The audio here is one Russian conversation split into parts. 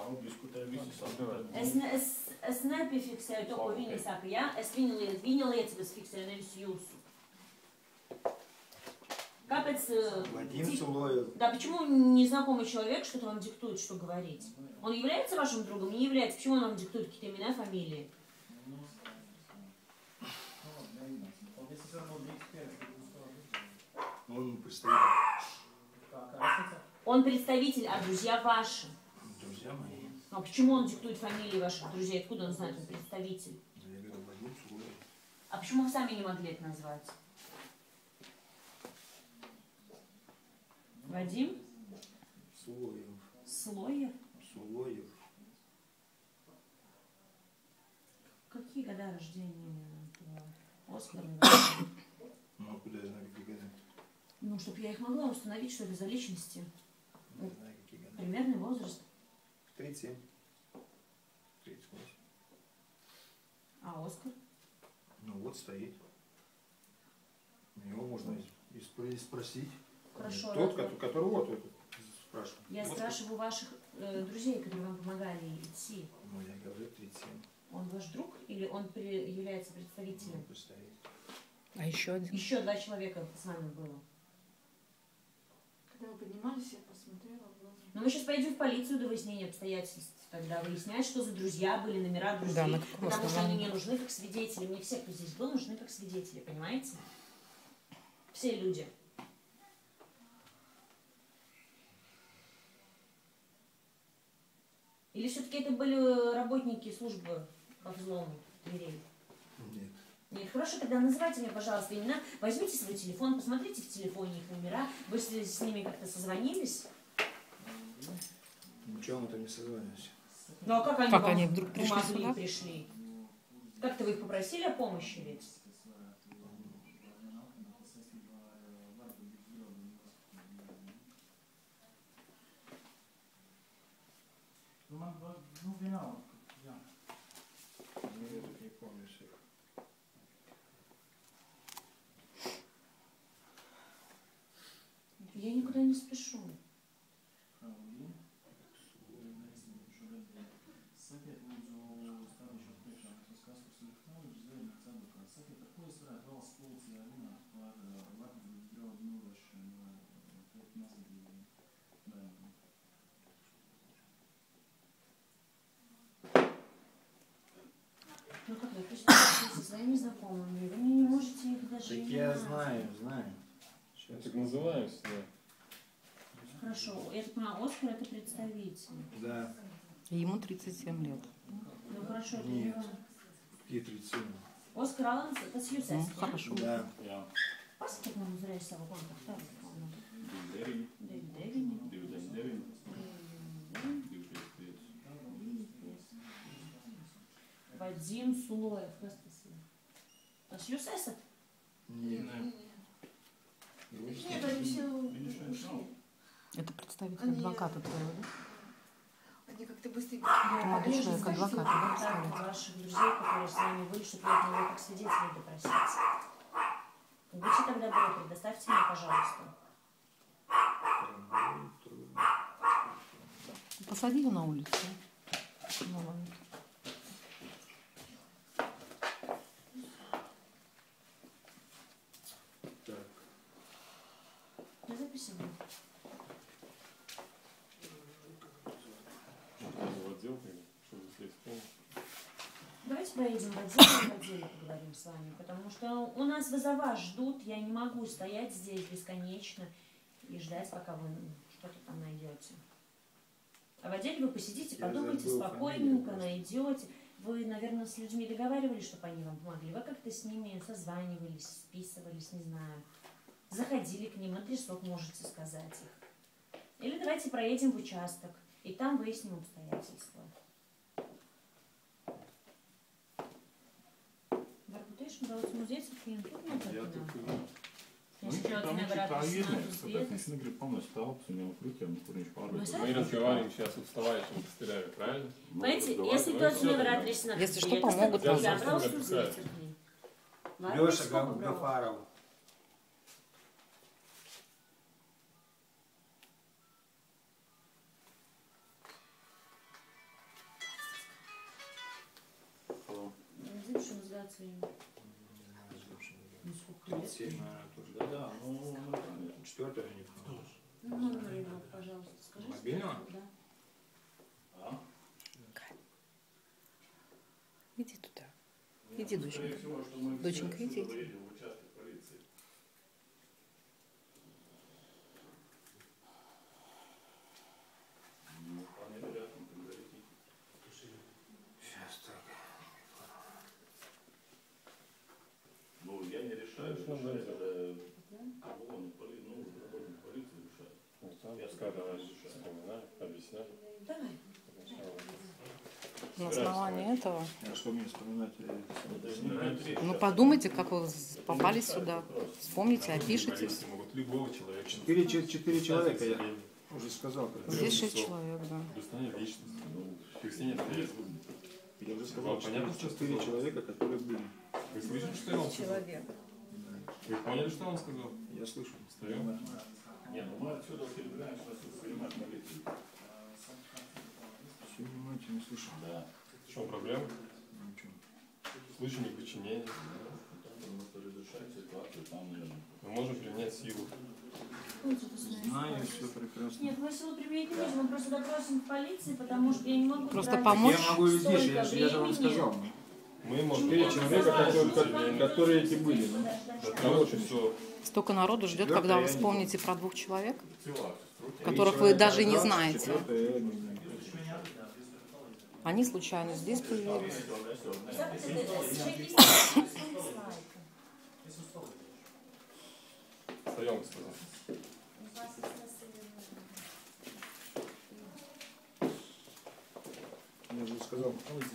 Es nepiefiksēju to, ko viņi saka, ja? Es viņa liecības fiksēju, nevis jūsu. Kāpēc... Вадим Сулоев. Да, почему незнакомый человек что-то вам диктует, что говорить? Он является вашим другом? Не является. Почему он вам диктует какие-то имена, фамилии? Он представитель. Он представитель, а друзья ваши. Друзья мои. А почему он диктует фамилии ваших друзей? Откуда он знает, он представитель? Я говорю, Вадим Сулоев. А почему вы сами не могли это назвать? Вадим? Сулоев. Слоев? Сулоев. Какие года рождения Оскара? Ну, откуда я знаю, какие года? Ну, чтобы я их могла установить, что это за личности. Не знаю, какие года. Примерный возраст. 37. 38. А Оскар? Ну вот стоит. Его можно спросить. Хорошо. Тот, который вот этот спрашивает. Я вот спрашиваю ваших друзей, которые вам помогали идти. Ну, я говорю 37. Он ваш друг или он является представителем? Он представитель. А еще один? Еще 2 человека с вами было. Когда вы поднимались, я посмотрела. Но мы сейчас пойдем в полицию до выяснения обстоятельств. Тогда выяснять, что за друзья были, номера друзей. Да, на каком потому что они основании? мне нужны как свидетели. Мне все, кто здесь был, нужны как свидетели, понимаете? Все люди. Или все-таки это были работники службы по взлому дверей? Нет. Нет, хорошо, тогда называйте мне, пожалуйста, имена. Возьмите свой телефон, посмотрите в телефоне их номера. Вы с ними как-то созвонились? Ничего мы там не созванивались. Ну а как Как вам они вдруг пришли помогли, сюда? пришли? Как-то вы их попросили о помощи ведь? Не помню всех. Я никуда не спешу. Ну как вы пришли со своими знакомыми, вы не можете их даже Так не я знать. знаю. Я так называюсь, да. Хорошо, я так понимаю, Оскар это представитель. Да. Ему 37 лет. Ну хорошо, это Нет. не вам. И 37. Оскар Алланс, это с Ну, Юсес, хорошо. Да. Jā. Paskat man uzreiz savu kontaktu. 29, 99. 299, 265. Вадим Сулоев, kas tas ir? Tas jūs esat? Нет. Нет, они все ушли. Это представитель Они- адвоката твоего, да? Они как-то быстренько. Молодой человек, адвокат, да, Так, представитель? ваших друзей, которые с вами были, чтобы вы от него как свидетелей допроситься. Будьте тогда добры, предоставьте мне, пожалуйста. Посади ее на улицу. Ну, ладно. Так. Я записываю. В отдел, чтобы слезть в пол. Давайте поедем в отделе поговорим с вами, потому что у нас вызова ждут, я не могу стоять здесь бесконечно и ждать, пока вы что-то там найдете. А в отделе вы посидите, Я подумайте забыл спокойненько, фамилию найдете. Вы, наверное, с людьми договаривались, чтобы они вам помогли. Вы как-то с ними созванивались, списывались, не знаю. Заходили к ним, адресок можете сказать их. Или давайте проедем в участок, и там выясним обстоятельства. Varbūt daudz mūzies ir klientu Я так notarpināt. Nu, Es tā ļoti viņš ir nevaru tā atrisināt iednieks, uz tāpēc viņš vietas. negrib pamest telpas un jau kritiem, kur viņš Nu, pārvieto. es Мы разговариваем сейчас, уставающим стреляю, правильно? Понимаете, давай, если давай, ситуацию всё nevar тогда. atrisināt, Если uz что, vietas, помогут tad вам. jābrauc Я uz запускаю. vietas. Леша Сколько брал? Гафаров. следующий называть своим. Ну, сколько лет? 37, наверное, тоже. Да, ну, нормально. 4-е у них. Ну, номер его, пожалуйста, скажи. Мобильного? Да. А? Иди туда. Иди, доченька. Скорее всего, что мы Доченька, все иди. отсюда поедем в участок полиции. Ну, вполне вероятно, тогда идти. Сейчас так. Ну, я не решаю, что это работник полиции решает. Я сказал, вспоминаю, объясняю. Давай. На основании этого. А что мне вспоминать? Ну подумайте, как вы попали сюда. Вспомните, опишите. Могут любого человека. 4 человека, я уже сказал. Здесь 6 человек, да. Объяснение личности. Ну, объяснение доверия. Я уже сказал, Вам понятно, что что 4 сказал? человека, которые были. Вы слышали, что я вам сказал? Вы поняли, что он сказал? Я слышу. Встаем? Не, ну мы отсюда перебираем, что воспринимать полицию. Все внимательно слышу. Да. В чем проблема? Ничего. Слышу неподчинение. Разрешать ситуацию, там, мы можем применять силу. Знаю, все прекрасно. Нет, мы силу применить не можем, мы просто допросим в полиции, потому что я не могу... Просто тратить помочь? Я могу и здесь, я столько же вам времени. сказал. Мы можем... 4 человека, которые эти были. Ну. Для того, чтобы все... Столько народу ждет, Четвёртое когда вы я не вспомните про 2 человек, Тела. которых вы даже не знаете. 4-е я не знаю. Они случайно здесь появились. Встаем, сказал. Я же сказал.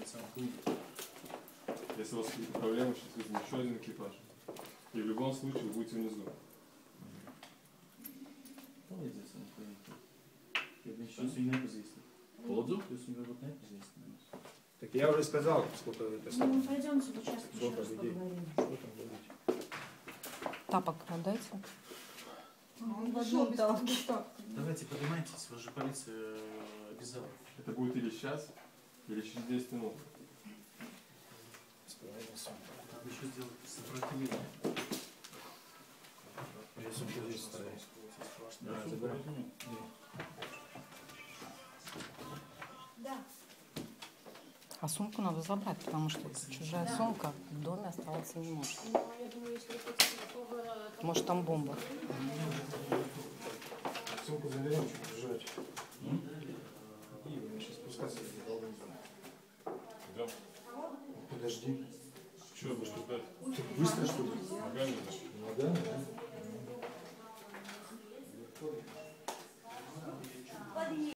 Если у вас какие-то проблемы, сейчас вызовем еще один экипаж. И в любом случае вы будете внизу. Так я уже сказал, сколько это Ну, самое. пойдемте в участок еще Сколько раз людей? поговорим. Что там говорить? Тапок отдайте. Он в одном тапке. Давайте поднимайтесь, вас же полиция обязала. Это будет или сейчас, или через 10 минут. Надо еще сделать сопротивление. Я сумку здесь стараюсь. Да, забирай. Да. А сумку надо забрать, потому что это чужая сумка в доме оставаться не может. Но я думаю, если вы хотите такого... Может, там бомба. Сумку заберем, что держать. И я сейчас спускаться. Идем. Подожди. Что будешь ждать? Быстро что ли? Ногами, да? Ногами, да?